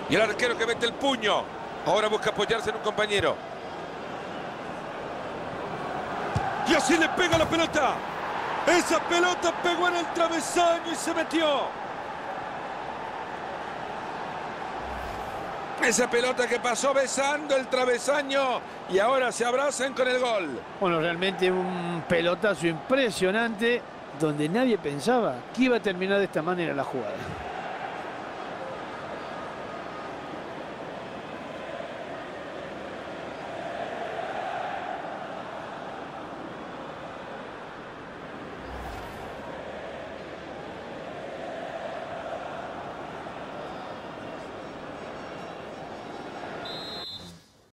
Y el arquero que mete el puño. Ahora busca apoyarse en un compañero. Y así le pega la pelota. Esa pelota pegó en el travesaño y se metió. Esa pelota que pasó besando el travesaño y ahora se abrazan con el gol. Bueno, realmente un pelotazo impresionante donde nadie pensaba que iba a terminar de esta manera la jugada.